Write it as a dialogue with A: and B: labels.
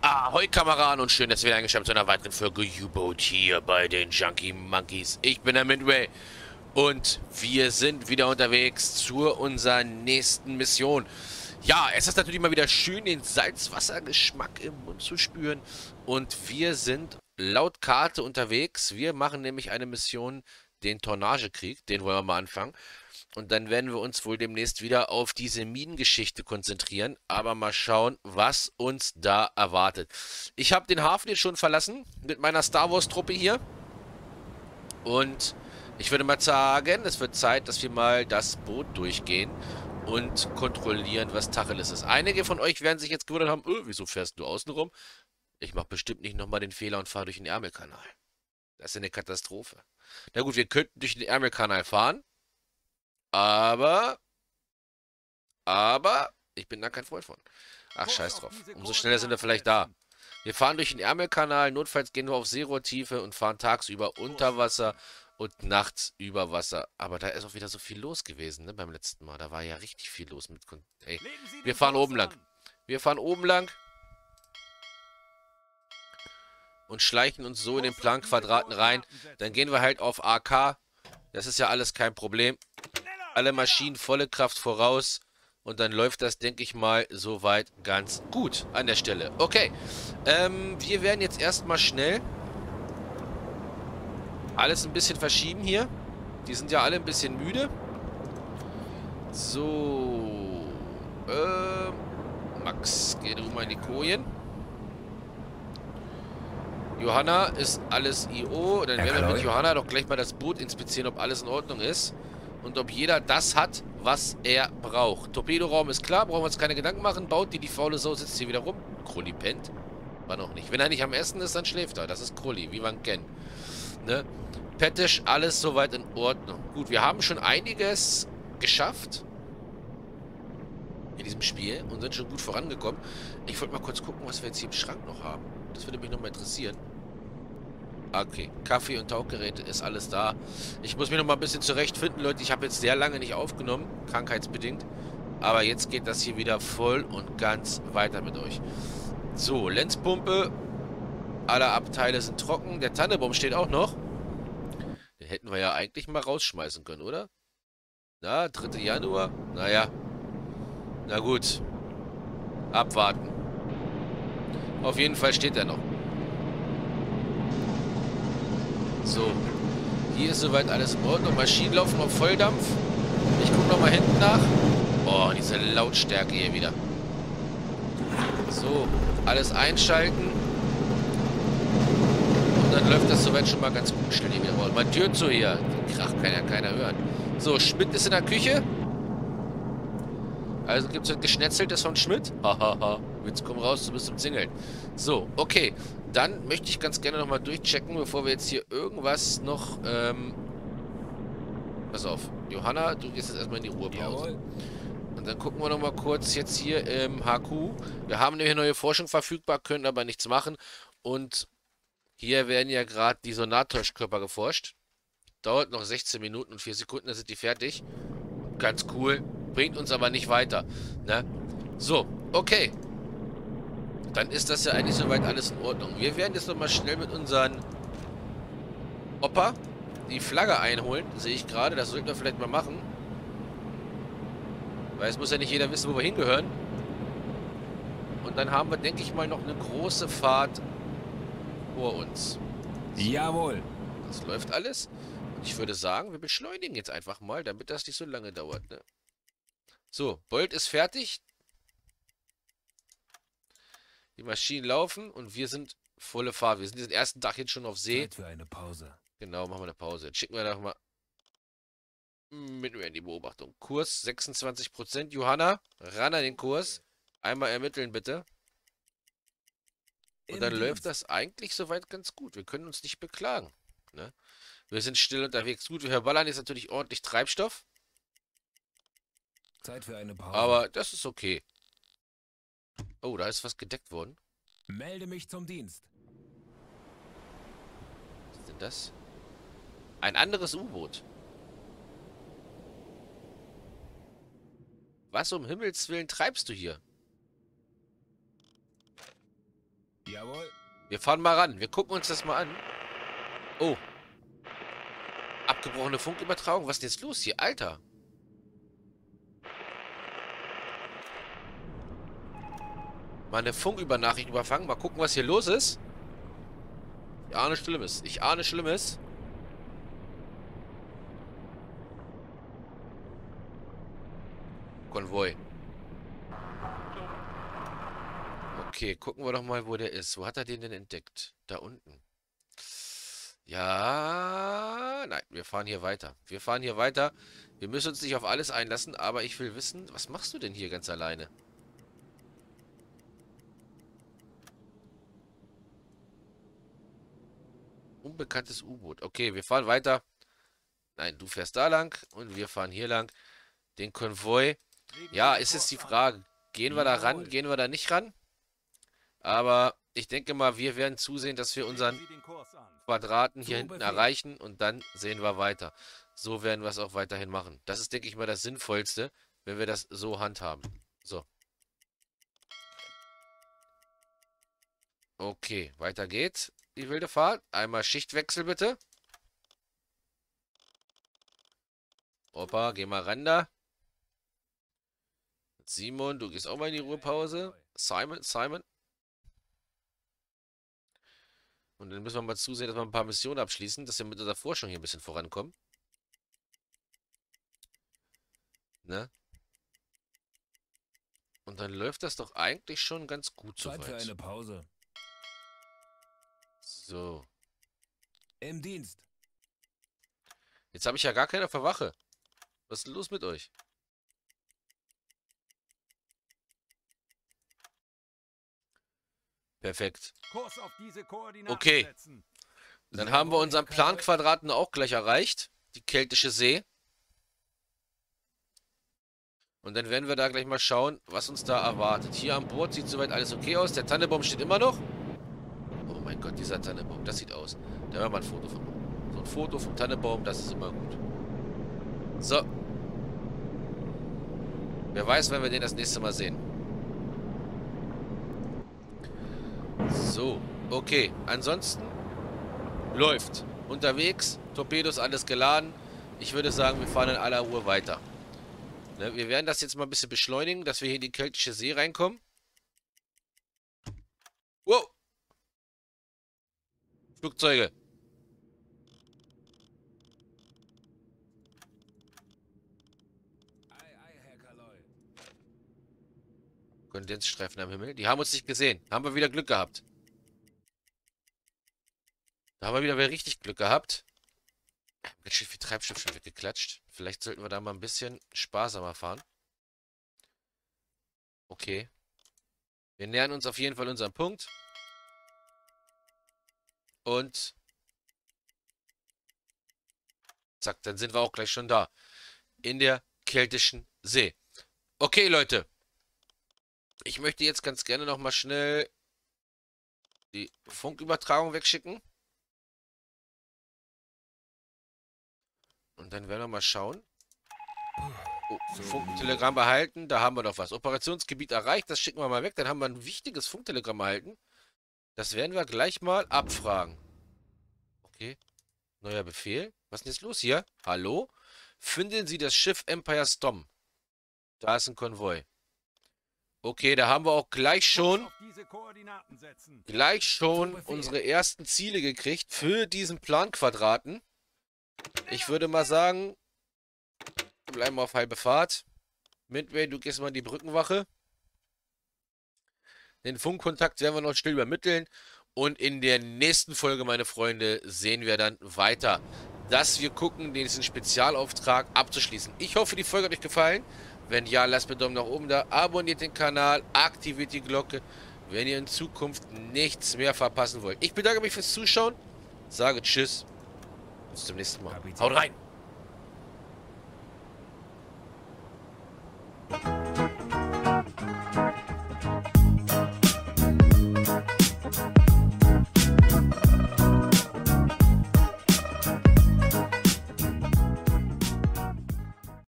A: Ahoi Kameraden und schön, dass ihr wieder eingeschaltet zu einer weiteren Folge U-Boat hier bei den Junkie Monkeys. Ich bin der Midway und wir sind wieder unterwegs zu unserer nächsten Mission. Ja, es ist natürlich mal wieder schön, den Salzwassergeschmack im Mund zu spüren und wir sind laut Karte unterwegs. Wir machen nämlich eine Mission, den Tornagekrieg, den wollen wir mal anfangen. Und dann werden wir uns wohl demnächst wieder auf diese Minengeschichte konzentrieren. Aber mal schauen, was uns da erwartet. Ich habe den Hafen jetzt schon verlassen mit meiner Star Wars-Truppe hier. Und ich würde mal sagen, es wird Zeit, dass wir mal das Boot durchgehen und kontrollieren, was Tacheles ist. Einige von euch werden sich jetzt gewundert haben, wieso fährst du außen rum? Ich mache bestimmt nicht nochmal den Fehler und fahre durch den Ärmelkanal. Das ist eine Katastrophe. Na gut, wir könnten durch den Ärmelkanal fahren. Aber, ich bin da kein Freund von. Ach, scheiß drauf. Umso schneller sind wir vielleicht da. Wir fahren durch den Ärmelkanal, notfalls gehen wir auf Seerohrtiefe und fahren tagsüber unter Wasser und nachts über Wasser. Aber da ist auch wieder so viel los gewesen, ne, beim letzten Mal. Da war ja richtig viel los mit... Ey, wir fahren oben lang. Wir fahren oben lang. Und schleichen uns so in den Planquadraten rein. Dann gehen wir halt auf AK. Das ist ja alles kein Problem. Alle Maschinen volle Kraft voraus. Und dann läuft das, denke ich mal, soweit ganz gut an der Stelle. Okay. Wir werden jetzt erstmal schnell alles ein bisschen verschieben hier. Die sind ja alle ein bisschen müde. So. Max, geh du mal in die Kojen. Johanna ist alles IO. Dann werden wir mit Johanna doch gleich mal das Boot inspizieren, ob alles in Ordnung ist. Und ob jeder das hat, was er braucht. Torpedoraum ist klar, brauchen wir uns keine Gedanken machen. Baut die faule Sau, sitzt hier wieder rum. Krulli pennt. War noch nicht. Wenn er nicht am Essen ist, dann schläft er. Das ist Krulli, wie man kennt. Ne? Pettisch, alles soweit in Ordnung. Gut, wir haben schon einiges geschafft. In diesem Spiel. Und sind schon gut vorangekommen. Ich wollte mal kurz gucken, was wir jetzt hier im Schrank noch haben. Das würde mich noch mal interessieren. Okay, Kaffee und Tauchgeräte ist alles da. Ich muss mich noch mal ein bisschen zurechtfinden, Leute. Ich habe jetzt sehr lange nicht aufgenommen, krankheitsbedingt. Aber jetzt geht das hier wieder voll und ganz weiter mit euch. So, Lenzpumpe. Alle Abteile sind trocken. Der Tannebaum steht auch noch. Den hätten wir ja eigentlich mal rausschmeißen können, oder? Na, 3. Januar. Naja. Na gut. Abwarten. Auf jeden Fall steht er noch. So, hier ist soweit alles in Ordnung. Maschinen laufen auf Volldampf. Ich gucke nochmal hinten nach. Oh, diese Lautstärke hier wieder. So, alles einschalten. Und dann läuft das soweit schon mal ganz gut. Stell die wieder raus. Mal Tür zu hier. Den Krach kann ja keiner hören. So, Schmidt ist in der Küche. Also gibt es ein Geschnetzeltes von Schmidt. Hahaha. Jetzt komm raus, du bist zum Zingeln. So, okay. Dann möchte ich ganz gerne nochmal durchchecken, bevor wir jetzt hier irgendwas noch, pass auf. Johanna, du gehst jetzt erstmal in die Ruhepause. Jawohl. Und dann gucken wir nochmal kurz jetzt hier im HQ. Wir haben nämlich neue Forschung verfügbar, können aber nichts machen. Und hier werden ja gerade die Sonartäuschkörper geforscht. Dauert noch 16 Minuten und 4 Sekunden, dann sind die fertig. Ganz cool. Bringt uns aber nicht weiter. Ne? So, okay. Dann ist das ja eigentlich soweit alles in Ordnung. Wir werden jetzt nochmal schnell mit unseren Opa die Flagge einholen. Sehe ich gerade. Das sollten wir vielleicht mal machen. Weil es muss ja nicht jeder wissen, wo wir hingehören. Und dann haben wir, denke ich mal, noch eine große Fahrt vor uns. So. Jawohl. Das läuft alles. Und ich würde sagen, wir beschleunigen jetzt einfach mal, damit das nicht so lange dauert. Ne? So, Bolt ist fertig. Die Maschinen laufen und wir sind volle Fahrt. Wir sind diesen ersten Tag jetzt schon auf See.
B: Zeit für eine Pause.
A: Genau, machen wir eine Pause. Jetzt schicken wir doch mal mit mir in die Beobachtung. Kurs 26%. Johanna, ran an den Kurs. Einmal ermitteln, bitte. Und dann läuft das eigentlich soweit ganz gut. Wir können uns nicht beklagen. Ne? Wir sind still unterwegs. Gut, wir verballern jetzt natürlich ordentlich Treibstoff.
B: Zeit für eine Pause.
A: Aber das ist okay. Oh, da ist was gedeckt worden.
B: Melde mich zum Dienst.
A: Was ist denn das? Ein anderes U-Boot. Was um Himmels Willen treibst du hier?
B: Jawohl.
A: Wir fahren mal ran. Wir gucken uns das mal an. Oh. Abgebrochene Funkübertragung. Was ist denn jetzt los hier? Alter. Mal eine Funkübernachricht überfangen. Mal gucken, was hier los ist. Ich ahne Schlimmes. Ich ahne Schlimmes. Konvoi. Okay, gucken wir doch mal, wo der ist. Wo hat er den denn entdeckt? Da unten. Ja, nein, wir fahren hier weiter. Wir fahren hier weiter. Wir müssen uns nicht auf alles einlassen, aber ich will wissen, was machst du denn hier ganz alleine? Unbekanntes U-Boot. Okay, wir fahren weiter. Nein, du fährst da lang und wir fahren hier lang. Den Konvoi. Ja, ist jetzt die Frage. Gehen wir da ran? Gehen wir da nicht ran? Aber ich denke mal, wir werden zusehen, dass wir unseren Quadraten hier hinten erreichen und dann sehen wir weiter. So werden wir es auch weiterhin machen. Das ist, denke ich mal, das Sinnvollste, wenn wir das so handhaben. So. Okay, weiter geht's. Die wilde Fahrt. Einmal Schichtwechsel bitte. Opa, geh mal ran da. Simon, du gehst auch mal in die Ruhepause. Simon. Und dann müssen wir mal zusehen, dass wir ein paar Missionen abschließen, dass wir mit unserer Forschung hier ein bisschen vorankommen. Ne? Und dann läuft das doch eigentlich schon ganz gut
B: Zeit für
A: soweit.
B: eine Pause.
A: So.
B: Im Dienst.
A: Jetzt habe ich ja gar keine auf der Wache. Was ist denn los mit euch? Perfekt.
C: Kurs auf diese Koordinaten
A: Okay.
C: setzen.
A: Dann haben wir unseren Planquadraten auch gleich erreicht. Die Keltische See. Und dann werden wir da gleich mal schauen, was uns da erwartet. Hier an Bord sieht soweit alles okay aus. Der Tannenbaum steht immer noch. Oh mein Gott, dieser Tannenbaum, das sieht aus. Da werden wir mal ein Foto von machen. So ein Foto vom Tannenbaum, das ist immer gut. So. Wer weiß, wenn wir den das nächste Mal sehen. So, okay. Ansonsten läuft. Unterwegs, Torpedos, alles geladen. Ich würde sagen, wir fahren in aller Ruhe weiter. Ne, wir werden das jetzt mal ein bisschen beschleunigen, dass wir hier in die Keltische See reinkommen. Wow! Flugzeuge.
B: Herr Kaloy.
A: Kondensstreifen am Himmel. Die haben uns nicht gesehen. Haben wir wieder Glück gehabt. Da haben wir wieder richtig Glück gehabt. Ganz schön viel Treibstoff schon weggeklatscht. Vielleicht sollten wir da mal ein bisschen sparsamer fahren. Okay. Wir nähern uns auf jeden Fall unserem Punkt. Und zack, dann sind wir auch gleich schon da. In der Keltischen See. Okay, Leute. Ich möchte jetzt ganz gerne noch mal schnell die Funkübertragung wegschicken. Und dann werden wir mal schauen. Oh, Funktelegramm erhalten. Da haben wir doch was. Operationsgebiet erreicht. Das schicken wir mal weg. Dann haben wir ein wichtiges Funktelegramm erhalten. Das werden wir gleich mal abfragen. Okay. Neuer Befehl. Was ist denn jetzt los hier? Hallo? Finden Sie das Schiff Empire Storm. Da ist ein Konvoi. Okay, da haben wir auch gleich schon unsere ersten Ziele gekriegt für diesen Planquadraten. Ich würde mal sagen, wir bleiben auf halbe Fahrt. Midway, du gehst mal in die Brückenwache. Den Funkkontakt werden wir noch still übermitteln. Und in der nächsten Folge, meine Freunde, sehen wir dann weiter, dass wir gucken, diesen Spezialauftrag abzuschließen. Ich hoffe, die Folge hat euch gefallen. Wenn ja, lasst mir einen Daumen nach oben da, abonniert den Kanal, aktiviert die Glocke, wenn ihr in Zukunft nichts mehr verpassen wollt. Ich bedanke mich fürs Zuschauen, sage Tschüss, bis zum nächsten Mal. Haut rein!